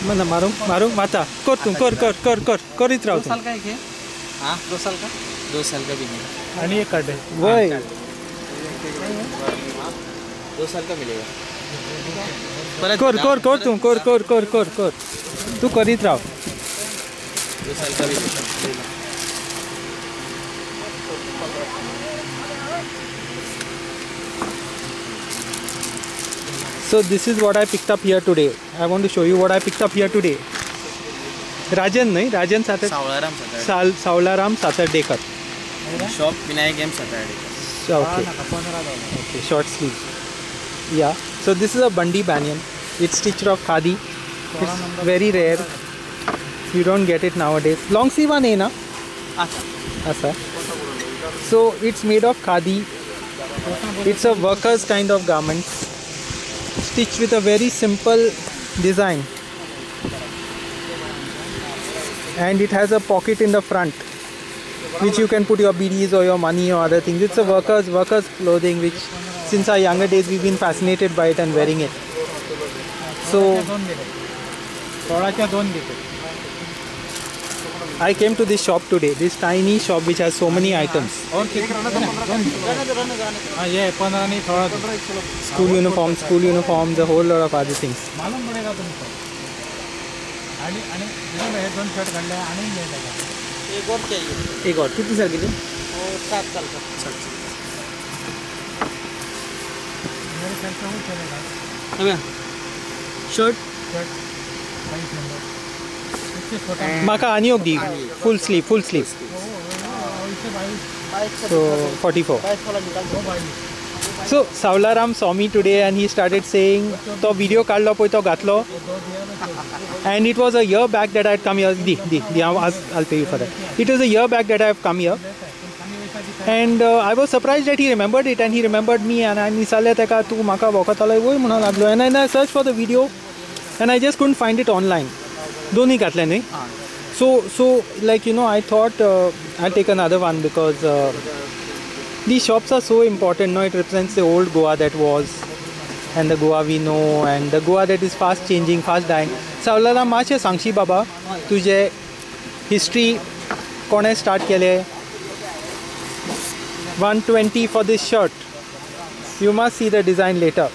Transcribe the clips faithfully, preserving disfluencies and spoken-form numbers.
मना मारू मारू माता कर तुम कर कर कर कर करीत राव. दो साल का है हाँ दो साल का दो साल का भी नहीं आणि एक काढे वय दो साल का मिलेगा. कर कर कर तुम कर कर कर कर कर तू करीत राव. दो साल का भी So this is what I picked up here today. I want to show you what I picked up here today. Rajan नहीं राजन सातर सावलाराम सातर साल Savlaram Satardekar. Shop Vinayak M Satardekar. Okay. Okay. Short sleeve. Yeah. So this is a bandi banyan. It's stitched of khadi. It's very rare. You don't get it nowadays. Long sleeve one na? Asa. So it's made of khadi. It's a worker's kind of garment, stitched with a very simple design, and it has a pocket in the front which you can put your B Ds or your money or other things. It's a workers workers clothing which since our younger days we've been fascinated by it and wearing it. So I came to this shop today, this tiny shop which has so many items. School uniforms, school uniforms, a whole lot of other things. एक और कितनी साल की थी? सात साल का. Shirt Maka Anyog di full sleeve, full sleeve. So forty-four. So Savlaram saw me today and he started saying, "To video kadlo poi to gatlo." And it was a year back that I had come here. Di, di, di, I'll, I'll pay you for that. It was a year back that I have come here. And uh, I was surprised that he remembered it and he remembered me. And I misale teka tu maka bokatala woi muna laglo. And then I searched for the video and I just couldn't find it online. Doni katle nahi. So, so like you know, I thought uh, I'll take another one because uh, these shops are so important. No, it represents the old Goa that was, and the Goa we know, and the Goa that is fast changing, fast dying. Savlaram mache sangshi baba, tuje history kone start kele. one twenty for this shirt. You must see the design later.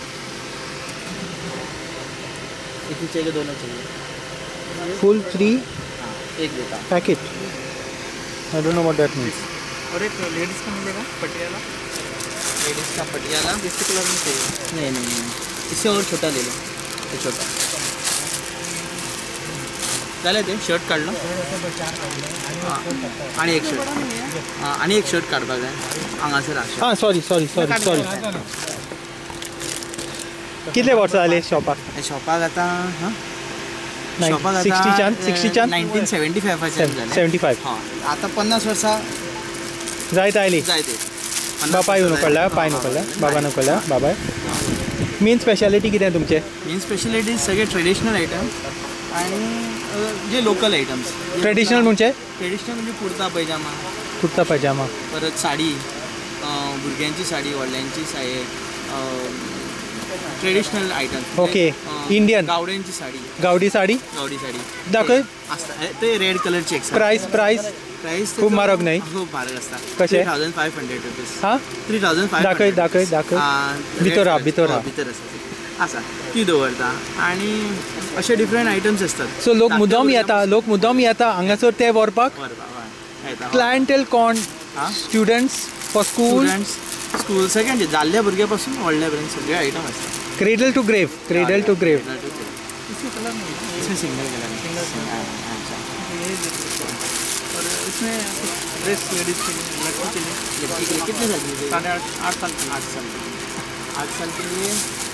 Full three packet. I don't know what that means. और एक ladies का मिलेगा Patiala. Ladies का पटियाला इसी colour में चाहिए. नहीं नहीं नहीं इससे और छोटा ले लो. ये छोटा चालेल ते शर्ट काढलं. आणि एक शर्ट आणि एक शर्ट काढ बघा अंगाचं राशन. हां सॉरी सॉरी सॉरी सॉरी कितले वर्ष झाले शॉपाक? शॉपाक आता हां सिक्स्टी चान सिक्स्टी चान nineteen seventy five seventy five हां आता पन्नास वर्षा जायत आयली. जायते बापा येऊ नकळ्या पाय नकळ्या बाबा नकळ्या बाबाय. मेन स्पेशालिटी कितें तुमचे? मेन स्पेशालिटी सगळे ट्रेडिशनल आयटम आणि जे लोकल आयटम्स. ट्रेडिशनल म्हणजे ट्रेडिशनल म्हणजे कुर्ता पैजामा. कुर्ता पैजामा परत साडी भुरग्यांची साडी व्हडल्यांची sari traditional item. Okay Indian गावड्यांची साडी गावडी साडी गावडी साडी दाखय असता ते रेड कलरची एक प्राइस प्राइस प्राइस खूप महाग नाही. खूप महाग असता. कशे थाउजंड फायव्ह हंड्रेड रुपीज. हां थ्री थाउजंड फायव्ह दाखय दाखय दाखय भितर हा भितर हा भितर आसा आसा ती दवरता आणि असे डिफरंट आयटम्स असतात. सो लोक मुद्दाम येता लोक मुद्दाम येता हांगासर ते व्हरपाक. क्लायंटेल कोण? स्टुडंट्स फॉर स्कूल स्कूल सगळ्यांचे जाल्ल्या भुरग्यापासून व्हडल्या पर्यंत सगळे आयटम असतात. Cradle to grave cradle to grave. इसमें सिंगल कलर और इसमें ड्रेस लेडीज के लिए लड़की के लिए कितने साल की? साढ़े आठ आठ साल आठ साल आठ साल के लिए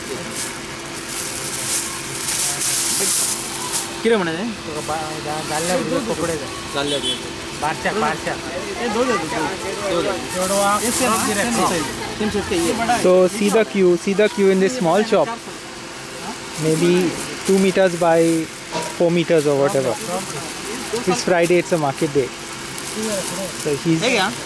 किती म्हणाले? जाल्ल्या कपडे जाल्ल्या पाचशा पाचशा हे दोन So see the queue, see the queue in this small shop, maybe two meters by four meters or whatever. It's Friday, it's a market day. So he's. Hey, yeah.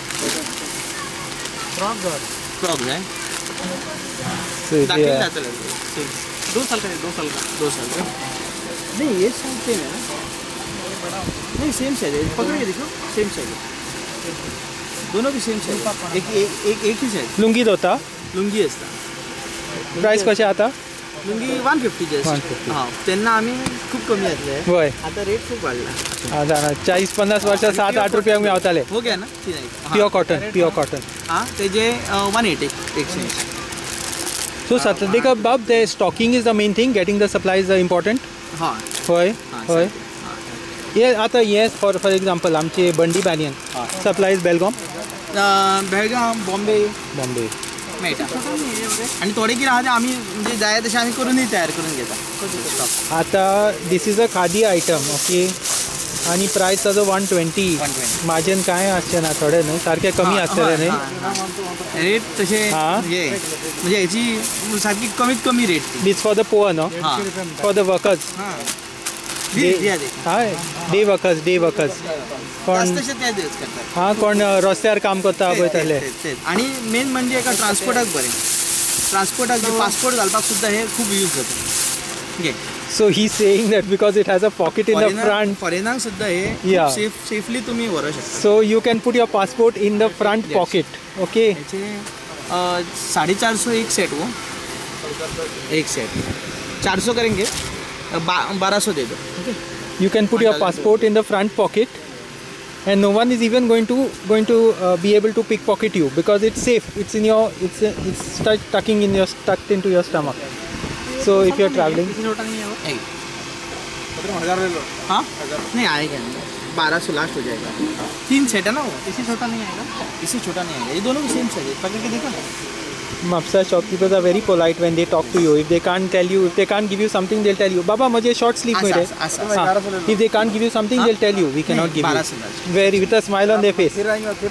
Frog, frog, right? So yeah. दो साल का दो साल का दो साल का नहीं ये साइज सेम है ना, नहीं सेम साइज है, पकड़ के देखो सेम साइज है, दोनों भी सेम साइज, एक एक एक एक ही साइज. लुंगी दोता लुंगी असता. प्राइस कशें आता? Lungi one fifty just. हां तेन्ना आमी खूब कमी घातले. वय आता रेट खूब वाडला. हां जाणा चाळीस पन्नास वर्सां सात आठ रुपयांक मेवताले. हो गया ना प्युअर कॉटन प्युअर कॉटन. हां तेजे one eighty exchange. So Saturday Bob, the stocking is the main thing. Getting the supplies is important. हाँ. होय होय. ये आता yes for for example आमचे बंडी बॅनियन supplies बेलगाम. बेळगाम बॉम्बे बॉम्बे मेळटा. आणि थोडे कितें आहा ते आमी म्हणजे जाय तशें आमी करूनय तयार करून घेता. आता this is a khadi item okay आणि प्राइस ताजो वन ट्वेंटी. मार्जिन काय आसचें ना थोडे न्हय सारखे कमी आसतले न्हय रेट तशे. हे म्हणजे हेची सारकी कमीत कमी rate. This for the poor no for the workers. हय डे वर्कर्स डे वर्कर्स कोण हां कोण रस्त्यार काम करता पळयतले. आणि मेन म्हणजे एका ट्रान्सपोर्टाक बरें. ट्रान्सपोर्टाक पासपोर्ट घालपाक सुद्दां हे खूब यूज जाता. घे. So he's saying that because it has a pocket in the front. Foreigner सुद्धा हे yeah. safe safely तुम्ही वरू शकता. So you can put your passport in the front yes. pocket. Okay. साढ़े चार सौ एक सेट वो. एक सेट. चार सौ करेंगे. बारह सौ दे दो. Okay. You can put your passport in the front pocket, and no one is even going to going to uh, be able to pickpocket you because it's safe. It's in your it's it's stuck tucking in your tucked into your stomach. So if you're traveling, हाँ नहीं आएगा, बारह सौ last हो जाएगा. तीन set है ना वो. इससे छोटा नहीं आएगा. इससे छोटा नहीं आएगा. ये दोनों भी सेम साइज है. पकड़ के देखो ना. Mapusa shopkeepers are very polite when they talk to you. If they can't tell you, if they can't give you something, they'll tell you, Baba, मुझे short sleeve में दे. If they can't give you something, they'll tell you, we cannot give you. Very with a smile on their face.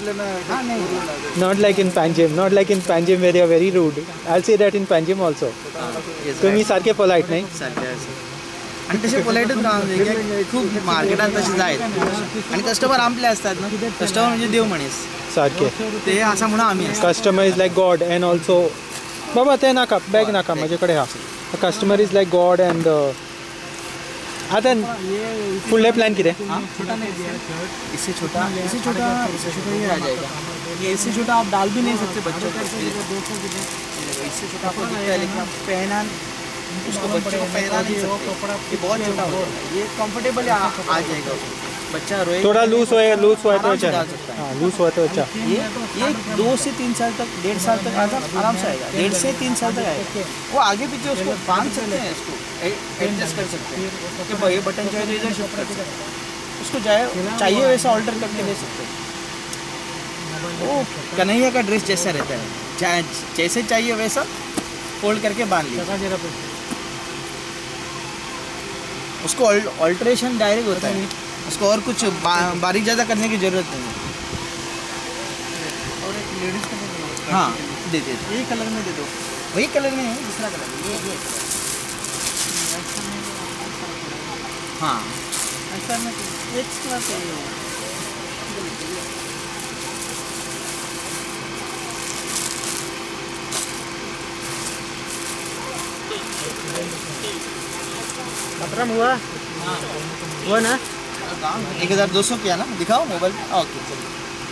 Not like in Panjim, not like in Panjim where they are very rude. I'll say that in Panjim also. तुम्ही सारखे polite नाही. आणि तसे पोलाइटच राहून खूप मार्केटात तसे जायत. आणि कस्टमर आपले असतात ना. कस्टमर म्हणजे देव म्हणेस सारखे. ते असं म्हणून आम्ही customer is like god and also बाबा ते नाका बॅग नाका माझ्याकडे हा. Customer is like god and आता फुडले प्लॅन कितें? इससे छोटा इससे छोटा इससे छोटा ये आ जाएगा. ये इससे छोटा आप डाल भी नहीं सकते बच्चों को. इससे छोटा आपको दिखता है लेकिन आप पहना उसको बच्चे को पहना नहीं सकते. ये बहुत छोटा होगा. ये कंफर्टेबल आ जाएगा. बच्चा रोए थोड़ा लूज होए लूज हुआ तो अच्छा. हाँ लूज हुआ तो अच्छा. ये ये दो से तीन साल तक डेढ़ साल तक आराम से आएगा. डेढ़ से तीन साल तक आएगा. वो आगे पीछे उसको बांध सकते हैं. इसको एडजस्ट कर सकते हैं कि ये बटन चाहिए तो इधर शिफ्ट कर सकते हैं. उसको जाए चाहिए वैसा ऑल्टर करके ले सकते हैं. वो कन्हैया का ड्रेस जैसा रहता है. जैसे चाहिए वैसा फोल्ड करके बांध लीजिए. उसको ऑल्ट्रेशन डायरेक्ट होता है. उसको और कुछ बा, बारीक ज़्यादा करने की ज़रूरत नहीं है. और एक लेडीज़ का हाँ दे दे यही कलर में दे दो. वही कलर में है. दूसरा कलर ये ये हाँ ऐसा में एक्स्ट्रा चाहिए. खत्म हुआ हुआ ना. एक हज़ार दो सौ किया ना. दिखाओ मोबाइल. ओके चलिए.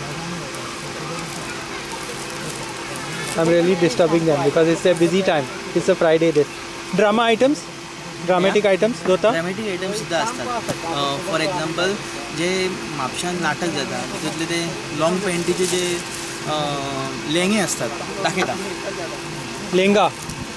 I'm really disturbing them because it's a busy time. It's a Friday day. Drama items, dramatic yeah. items दोता. Dramatic items सुद्धा असतात. फॉर एक्झाम्पल जे म्हापशान नाटक जाता तितूंतले ते लॉंग पॅन्टीचे जे लेंगे असतात दाखयता. लेंगा.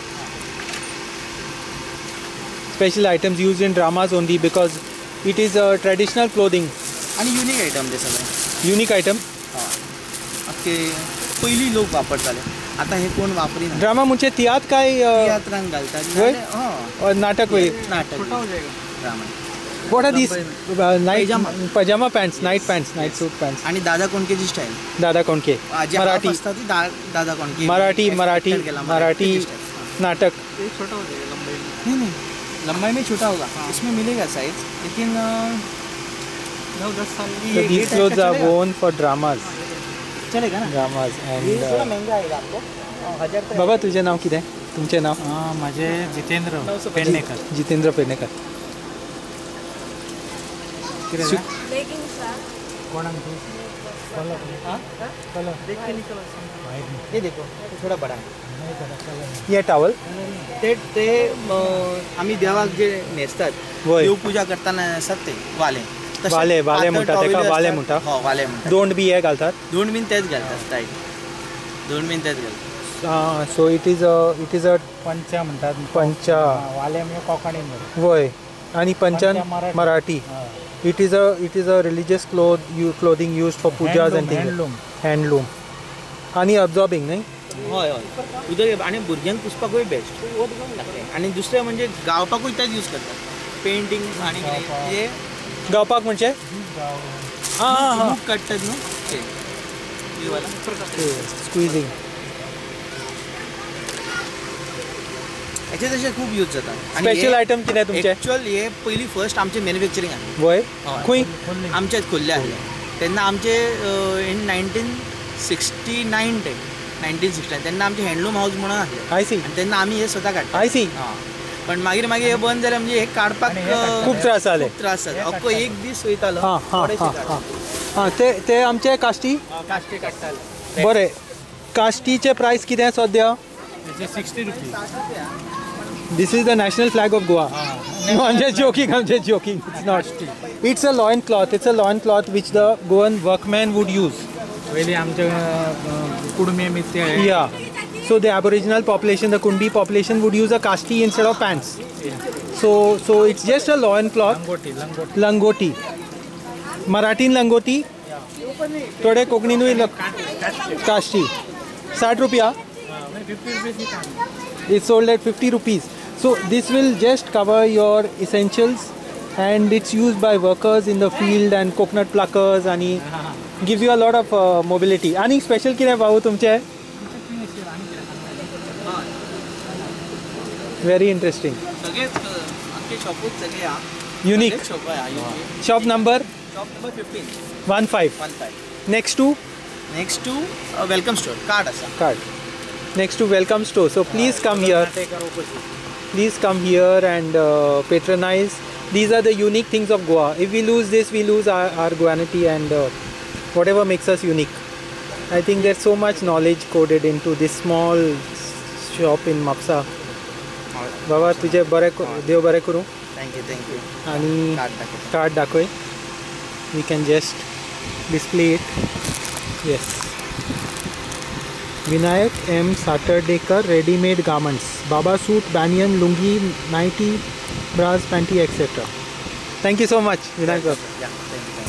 Special items used in dramas only because it is a traditional clothing. आणि युनिक आयटम ते सगळे. Unique item. हां अख्खे पहिली लोक वापरताले. आता हे कोण वापरीना. ड्रामा म्हणजे तियात काय तियात्रांक घालतात. और नाटक वही नाटक छोटा हो जाएगा. Drama. What are these? Night pajama pants, night pants, night suit pants. आणि दादा कोणकेची स्टाईल. दादा कोणके. मराठी असतात ती दादा कोणके. मराठी मराठी मराठी नाटक. छोटा हो जाएगा लंबाई में. नहीं नहीं लंबाई में छोटा होगा. इसमें मिलेगा साइज लेकिन नौ दस साल की. These clothes are worn for dramas. चलेगा ना. Dramas and. ये थोड़ा महंगा आएगा आपको. हजार. बाबा तुझे नाव किती आहे? तुमचे नाव? हां माझे जितेंद्र पेडणेकर. जितेंद्र पेडणेकर. ये देखो थोड़ा बड़ा है ये टॉवल ते ते आम्ही देवाक जे नेसतात देव पूजा करताना असतात ते वाले वाले वाले म्हणतात तेका वाले म्हणतात हो वाले म्हणतात दोंड बी हे घालतात दोंड बीन तेच घालतात स्टाईल दोंड बीन तेच घालतात so it is a it is a pancha म्हणतात पंचा वाले म्हणजे कोकणी वय आणि पंचान Marathi it is a it is a religious cloth you clothing use for pujas and things handloom handloom आणि अब्झॉर्बिंग नाही हय हय उदक आणि भुरग्यांक पुसपाकूय बेस्ट आणि दुसरें म्हणजे गावपाकूय तेच यूज करतात पेंटिंग आणि हे गावपाक म्हणजे हां हां हां बुक काडटात न्हू स्क्विझिंग हेचे तशें खूब यूज जाता स्पेशल आयटम कितें तुमचे एक्चुअल हे पयलीं फर्स्ट आमचे मॅन्युफॅक्चरींग आसलें वय खंय आमचेच खोल्ले आसले तेन्ना आमचे इन नायन्टीन सिक्स्टी नायन ते नायन्टीन सिक्स्टी नायन तेन्ना आमचे हँडलूम हाऊस म्हणून आसले आय सी आनी तेन्ना आमी हे स्वता काडटा आय सी हां पण मागीर मागीर हे बंद जालें म्हणजे हे काडपाक खूब त्रास जाले खूब त्रास जाले अख्खो एक दीस वयतालो हां हां हां हां ते ते आमचे काश्टी काश्टी काडटाले बरें काश्टीचे प्रायस कितें सद्या sixty rupees This is the national flag of Goa. No, I'm just joking. I'm just joking. It's not. It's a loin cloth. It's a loin cloth which the Goan workmen would use. पहिले आमच्या कुडमे मित्र Yeah. So the Aboriginal population, the Kundi population, would use a kashti instead of pants. So so it's just a loin cloth. लंगोटी लंगोटी Langoti. Marathin langoti. थोडे कोकणीनूय काश्टी साठ रुपया. Fifty rupees It's sold at fifty rupees. So this will just cover your essentials and it's used by workers in the field and coconut pluckers and gives you a lot of uh, mobility. Any special कितें भाऊ तुमचे? Very interesting. सगळे आमचे शॉपूच सगळे हा Unique. Shop आहे Shop number shop number fifteen one five. One five Next to next to welcome store card आसा card. Next to welcome store. So please come here. Please come here and uh, patronize. These are the unique things of Goa. If we lose this, we lose our, our Goanity and uh, whatever makes us unique. I think there's so much knowledge coded into this small shop in Mapusa. Baba, तुझे बरे देव बरे करू. Thank you thank you आणि card दाखव card दाखव. We can just display it. Yes. Vinayak M. Saturdekar ready-made garments. Baba suit, banyan, lungi, nighty, bras, panty, et cetera. Thank you so much, Vinayak. या thank you